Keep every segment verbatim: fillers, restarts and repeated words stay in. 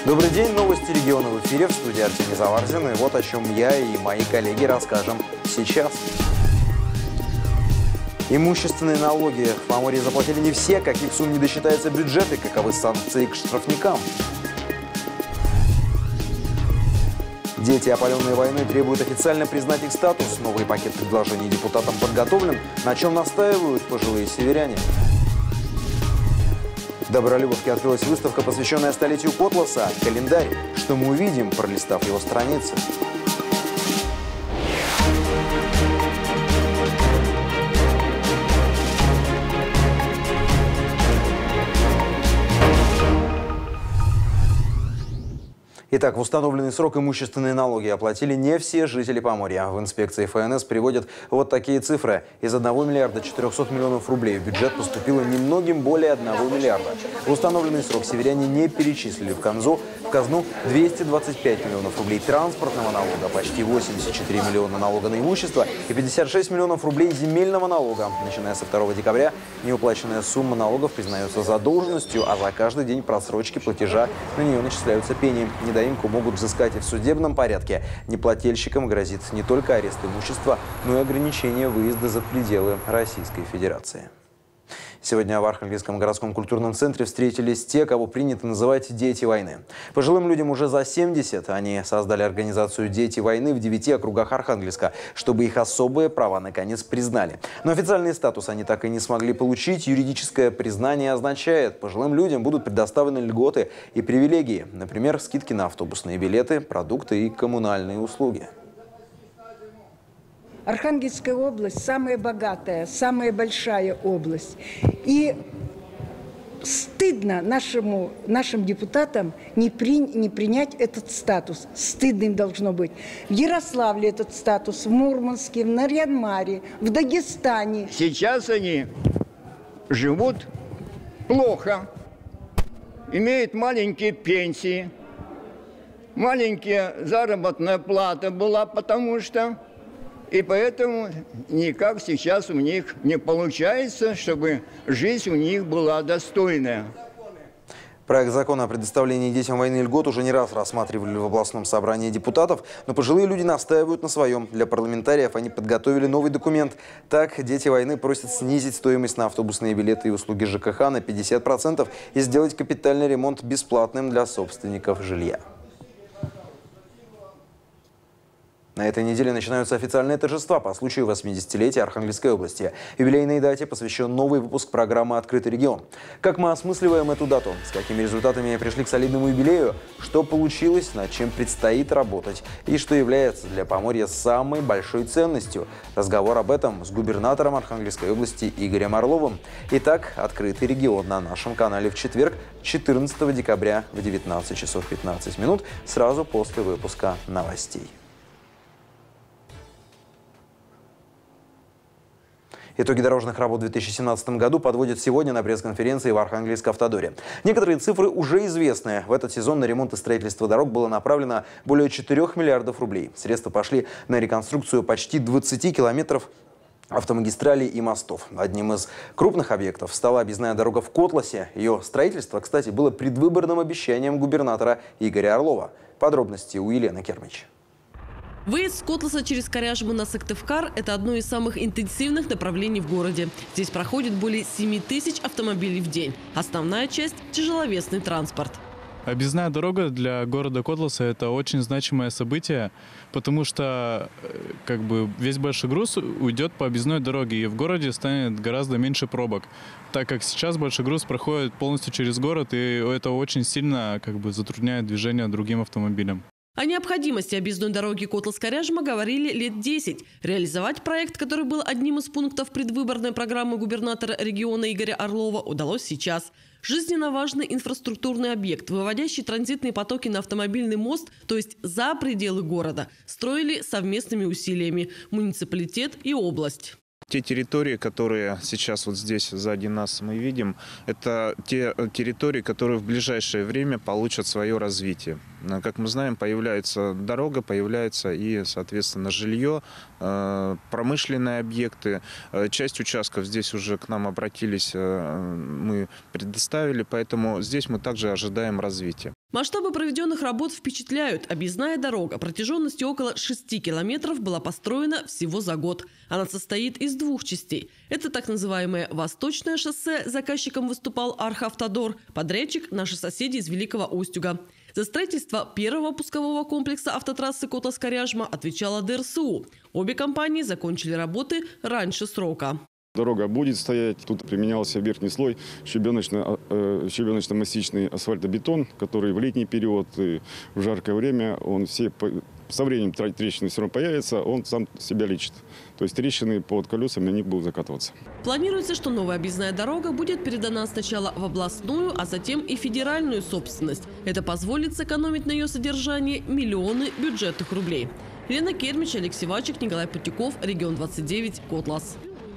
Добрый день, новости региона в эфире, в студии Артемий Заварзин. И вот о чем я и мои коллеги расскажем сейчас. Имущественные налоги в Поморье заплатили не все, каких сумм не досчитается бюджет и каковы санкции к штрафникам. Дети, опаленные войной, требуют официально признать их статус. Новый пакет предложений депутатам подготовлен, на чем настаивают пожилые северяне. В Добролюбовке открылась выставка, посвященная столетию Котласа. Календарь. Что мы увидим, пролистав его страницы? Итак, в установленный срок имущественные налоги оплатили не все жители Поморья. В инспекции эф эн эс приводят вот такие цифры. Из одного миллиарда четырёхсот миллионов рублей в бюджет поступило немногим более одного миллиарда. В установленный срок северяне не перечислили в казну, в казну двести двадцать пять миллионов рублей транспортного налога, почти восемьдесят четыре миллиона налога на имущество и пятьдесят шесть миллионов рублей земельного налога. Начиная со второго декабря неуплаченная сумма налогов признается задолженностью, а за каждый день просрочки платежа на нее начисляются пени. Недоимку могут взыскать и в судебном порядке. Неплательщикам грозит не только арест имущества, но и ограничение выезда за пределы Российской Федерации. Сегодня в Архангельском городском культурном центре встретились те, кого принято называть «дети войны». Пожилым людям уже за семьдесят. Они создали организацию «Дети войны» в девяти округах Архангельска, чтобы их особые права наконец признали. Но официальный статус они так и не смогли получить. Юридическое признание означает, пожилым людям будут предоставлены льготы и привилегии. Например, скидки на автобусные билеты, продукты и коммунальные услуги. Архангельская область самая богатая, самая большая область. И стыдно нашему, нашим депутатам не, при, не принять этот статус. Стыдно им должно быть. В Ярославле этот статус, в Мурманске, в Нарьян-Маре, в Дагестане. Сейчас они живут плохо, имеют маленькие пенсии, маленькая заработная плата была, потому что... И поэтому никак сейчас у них не получается, чтобы жизнь у них была достойная. Проект закона о предоставлении детям войны льгот уже не раз рассматривали в областном собрании депутатов, но пожилые люди настаивают на своем. Для парламентариев они подготовили новый документ. Так, дети войны просят снизить стоимость на автобусные билеты и услуги жэ ка ха на пятьдесят процентов и сделать капитальный ремонт бесплатным для собственников жилья. На этой неделе начинаются официальные торжества по случаю восьмидесятилетия Архангельской области. Юбилейной дате посвящен новый выпуск программы «Открытый регион». Как мы осмысливаем эту дату? С какими результатами пришли к солидному юбилею? Что получилось? Над чем предстоит работать? И что является для Поморья самой большой ценностью? Разговор об этом с губернатором Архангельской области Игорем Орловым. Итак, «Открытый регион» на нашем канале в четверг, четырнадцатого декабря в девятнадцать часов пятнадцать минут, сразу после выпуска новостей. Итоги дорожных работ в две тысячи семнадцатом году подводят сегодня на пресс-конференции в Архангельск-Автодоре. Некоторые цифры уже известны. В этот сезон на ремонт и строительство дорог было направлено более четырёх миллиардов рублей. Средства пошли на реконструкцию почти двадцати километров автомагистралей и мостов. Одним из крупных объектов стала объездная дорога в Котласе. Ее строительство, кстати, было предвыборным обещанием губернатора Игоря Орлова. Подробности у Елены Кермич. Выезд с Котласа через Коряжму на Сыктывкар – это одно из самых интенсивных направлений в городе. Здесь проходит более семи тысяч автомобилей в день. Основная часть – тяжеловесный транспорт. Объездная дорога для города Котласа – это очень значимое событие, потому что как бы, весь большой груз уйдет по объездной дороге, и в городе станет гораздо меньше пробок, так как сейчас большой груз проходит полностью через город, и это очень сильно как бы, затрудняет движение другим автомобилям. О необходимости объездной дороги Котлас-Коряжма говорили лет десять. Реализовать проект, который был одним из пунктов предвыборной программы губернатора региона Игоря Орлова, удалось сейчас. Жизненно важный инфраструктурный объект, выводящий транзитные потоки на автомобильный мост, то есть за пределы города, строили совместными усилиями муниципалитет и область. Те территории, которые сейчас вот здесь сзади нас мы видим, это те территории, которые в ближайшее время получат свое развитие. Как мы знаем, появляется дорога, появляется и, соответственно, жилье, промышленные объекты. Часть участков здесь уже к нам обратились, мы предоставили, поэтому здесь мы также ожидаем развития. Масштабы проведенных работ впечатляют. Объездная дорога протяженностью около шести километров была построена всего за год. Она состоит из двух частей. Это так называемое Восточное шоссе. Заказчиком выступал Архавтодор. Подрядчик – наши соседи из Великого Устюга. За строительство первого пускового комплекса автотрассы Котлас-Коряжма отвечала Дэ Эр Эс У. Обе компании закончили работы раньше срока. Дорога будет стоять. Тут применялся верхний слой щебеночно-мастичный асфальтобетон, который в летний период и в жаркое время, он все, со временем трещины все равно появятся, он сам себя лечит. То есть трещины под колесами, на них будут закатываться. Планируется, что новая объездная дорога будет передана сначала в областную, а затем и федеральную собственность. Это позволит сэкономить на ее содержании миллионы бюджетных рублей. Елена Кермич, Алексей Вачик, Николай Путяков, Регион двадцать девять, Котлас.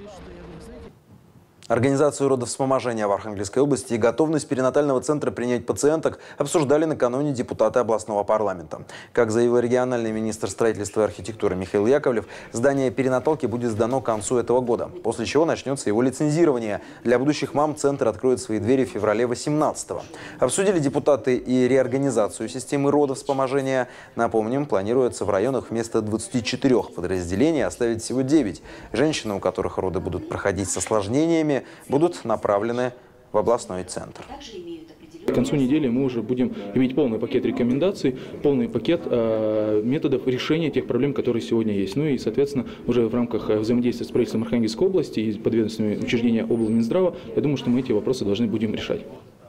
Организацию родовспоможения в Архангельской области и готовность перинатального центра принять пациенток обсуждали накануне депутаты областного парламента. Как заявил региональный министр строительства и архитектуры Михаил Яковлев, здание перинаталки будет сдано к концу этого года, после чего начнется его лицензирование. Для будущих мам центр откроет свои двери в феврале восемнадцатого. Обсудили депутаты и реорганизацию системы родовспоможения. Напомним, планируется в районах вместо двадцати четырёх подразделений оставить всего девять. Женщины, у которых роды будут проходить с осложнениями, будут направлены в областной центр. К концу недели мы уже будем иметь полный пакет рекомендаций, полный пакет э, методов решения тех проблем, которые сегодня есть. Ну и, соответственно, уже в рамках взаимодействия с правительством Архангельской области и подведомственными учреждения облминздрава, я думаю, что мы эти вопросы должны будем решать.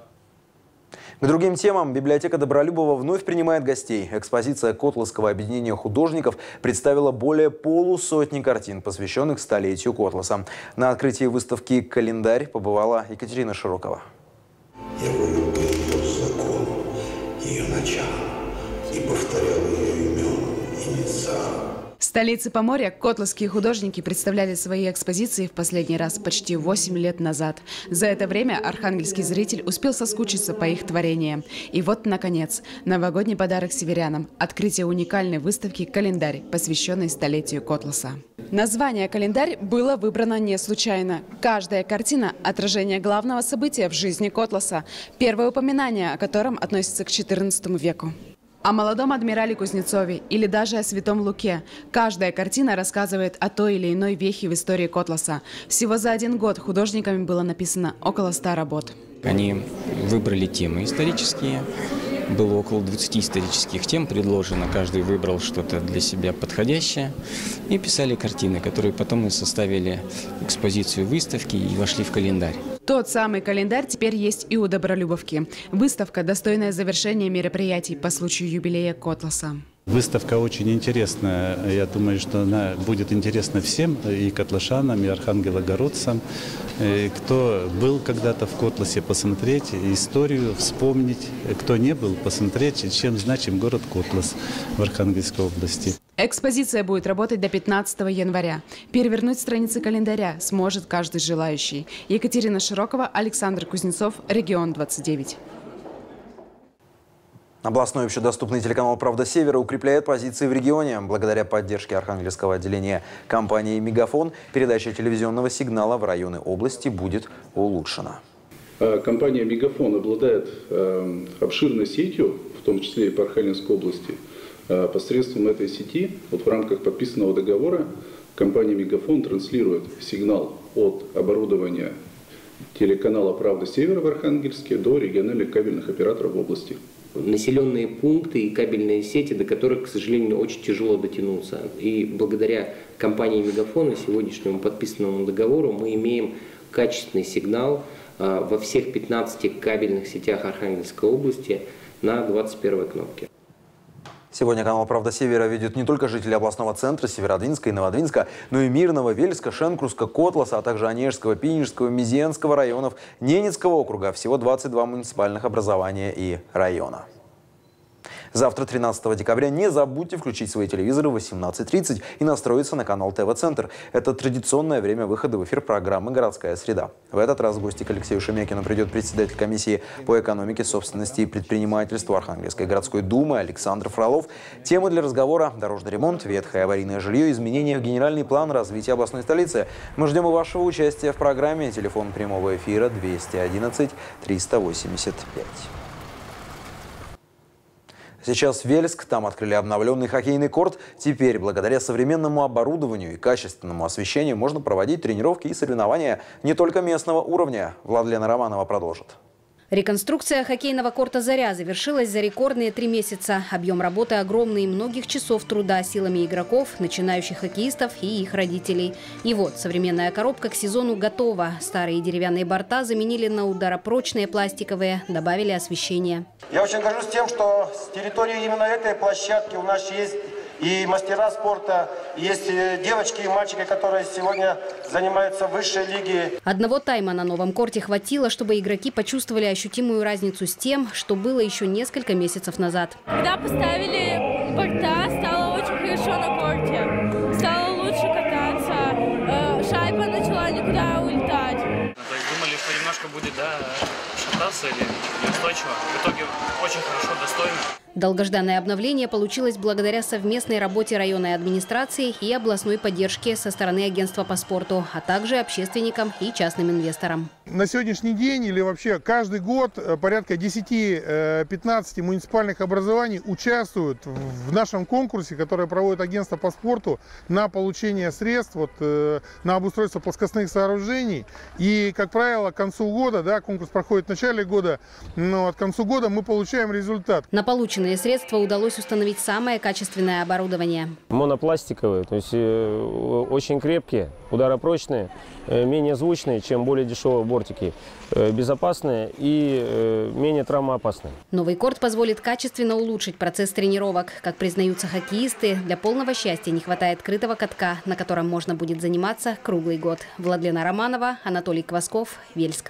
К другим темам. Библиотека Добролюбова вновь принимает гостей. Экспозиция Котласского объединения художников представила более полусотни картин, посвященных столетию Котласа. На открытии выставки «Календарь» побывала Екатерина Широкова. Я вывел ее закон, ее начало, и повторял ее имен и инициалы. В столице Поморья котласские художники представляли свои экспозиции в последний раз почти восемь лет назад. За это время архангельский зритель успел соскучиться по их творениям. И вот, наконец, новогодний подарок северянам – открытие уникальной выставки «Календарь», посвященной столетию Котласа. Название «Календарь» было выбрано не случайно. Каждая картина – отражение главного события в жизни Котласа, первое упоминание о котором относится к четырнадцатому веку. О молодом адмирале Кузнецове или даже о святом Луке. Каждая картина рассказывает о той или иной вехе в истории Котласа. Всего за один год художниками было написано около ста работ. Они выбрали темы исторические. Было около двадцати исторических тем предложено. Каждый выбрал что-то для себя подходящее. И писали картины, которые потом и составили экспозицию выставки и вошли в календарь. Тот самый календарь теперь есть и у Добролюбовки. Выставка – достойное завершение мероприятий по случаю юбилея Котласа. Выставка очень интересная. Я думаю, что она будет интересна всем, и котлашанам, и архангелогородцам. Кто был когда-то в Котласе, посмотреть историю, вспомнить. Кто не был, посмотреть, чем значим город Котлас в Архангельской области. Экспозиция будет работать до пятнадцатого января. Перевернуть страницы календаря сможет каждый желающий. Екатерина Широкова, Александр Кузнецов, Регион двадцать девять. Областной общедоступный телеканал «Правда Севера» укрепляет позиции в регионе. Благодаря поддержке Архангельского отделения компании «Мегафон» передача телевизионного сигнала в районы области будет улучшена. Компания «Мегафон» обладает обширной сетью, в том числе и по Архангельской области. Посредством этой сети, вот в рамках подписанного договора, компания «Мегафон» транслирует сигнал от оборудования телеканала «Правда Севера» в Архангельске до региональных кабельных операторов в области. Населенные пункты и кабельные сети, до которых, к сожалению, очень тяжело дотянуться. И благодаря компании «Мегафон» и сегодняшнему подписанному договору мы имеем качественный сигнал во всех пятнадцати кабельных сетях Архангельской области на двадцать первой кнопке. Сегодня канал «Правда Севера» видят не только жители областного центра Северодвинска и Новодвинска, но и Мирного, Вельска, Шенкурска, Котласа, а также Онежского, Пинежского, Мизенского районов, Ненецкого округа. Всего двадцать два муниципальных образования и района. Завтра, тринадцатого декабря, не забудьте включить свои телевизоры в восемнадцать тридцать и настроиться на канал ТВ-центр. Это традиционное время выхода в эфир программы «Городская среда». В этот раз в гости к Алексею Шемякину придет председатель комиссии по экономике, собственности и предпринимательству Архангельской городской думы Александр Фролов. Темы для разговора – дорожный ремонт, ветхое аварийное жилье, изменения в генеральный план развития областной столицы. Мы ждем и вашего участия в программе. Телефон прямого эфира двести одиннадцать триста восемьдесят пять. Сейчас Вельск, там открыли обновленный хоккейный корт. Теперь, благодаря современному оборудованию и качественному освещению, можно проводить тренировки и соревнования не только местного уровня. Владлена Романова продолжит. Реконструкция хоккейного корта «Заря» завершилась за рекордные три месяца. Объем работы огромный, многих часов труда силами игроков, начинающих хоккеистов и их родителей. И вот современная коробка к сезону готова. Старые деревянные борта заменили на ударопрочные пластиковые, добавили освещение. Я очень горжусь тем, что с территории именно этой площадки у нас есть и мастера спорта, есть девочки и мальчики, которые сегодня занимаются в высшей лиге. Одного тайма на новом корте хватило, чтобы игроки почувствовали ощутимую разницу с тем, что было еще несколько месяцев назад. Когда поставили борта, стало очень хорошо на корте. Стало лучше кататься. Шайба начала никуда улетать. То есть думали, что немножко будет, да, шататься или неустойчиво. В итоге очень хорошо, достойно. Долгожданное обновление получилось благодаря совместной работе районной администрации и областной поддержке со стороны агентства по спорту, а также общественникам и частным инвесторам. На сегодняшний день или вообще каждый год порядка десяти-пятнадцати муниципальных образований участвуют в нашем конкурсе, который проводит агентство по спорту, на получение средств вот, на обустройство плоскостных сооружений. И, как правило, к концу года, да, конкурс проходит в начале года, но к концу года мы получаем результат. На полученные средства удалось установить самое качественное оборудование. Монопластиковые, то есть э, очень крепкие, ударопрочные, э, менее звучные, чем более дешевые бортики, э, безопасные и э, менее травмоопасные. Новый корт позволит качественно улучшить процесс тренировок. Как признаются хоккеисты, для полного счастья не хватает крытого катка, на котором можно будет заниматься круглый год. Владлена Романова, Анатолий Квасков, Вельск.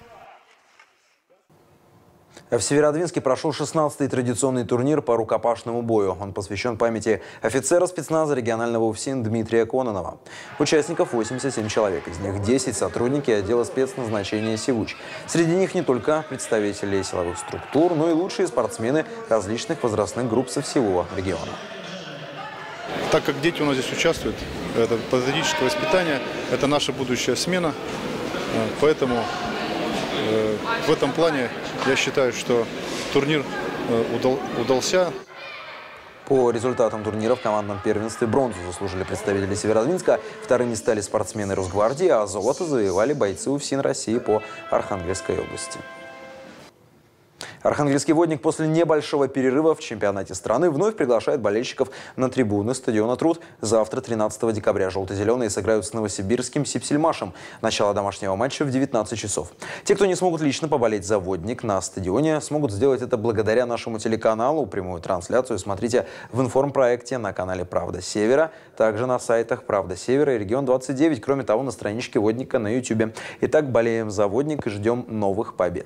В Северодвинске прошел шестнадцатый традиционный турнир по рукопашному бою. Он посвящен памяти офицера спецназа регионального УФСИН Дмитрия Кононова. Участников восемьдесят семь человек, из них десять сотрудники отдела спецназначения «Севуч». Среди них не только представители силовых структур, но и лучшие спортсмены различных возрастных групп со всего региона. Так как дети у нас здесь участвуют, это патриотическое воспитание, это наша будущая смена, поэтому э, в этом плане я считаю, что турнир удал, удался. По результатам турнира в командном первенстве бронзу заслужили представители Северодвинска, вторыми стали спортсмены Росгвардии, а золото завоевали бойцы УФСИН России по Архангельской области. Архангельский водник после небольшого перерыва в чемпионате страны вновь приглашает болельщиков на трибуны стадиона «Труд». Завтра, тринадцатого декабря, желто-зеленые сыграют с новосибирским «Сипсельмашем». Начало домашнего матча в девятнадцать часов. Те, кто не смогут лично поболеть за водник на стадионе, смогут сделать это благодаря нашему телеканалу. Прямую трансляцию смотрите в информпроекте на канале «Правда Севера», также на сайтах «Правда Севера» и «Регион двадцать девять». Кроме того, на страничке водника на ютубе. Итак, болеем за водник и ждем новых побед.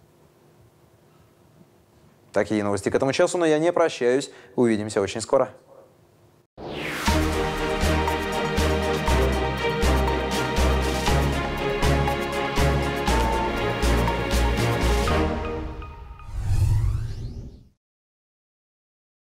Такие новости к этому часу, но я не прощаюсь. Увидимся очень скоро.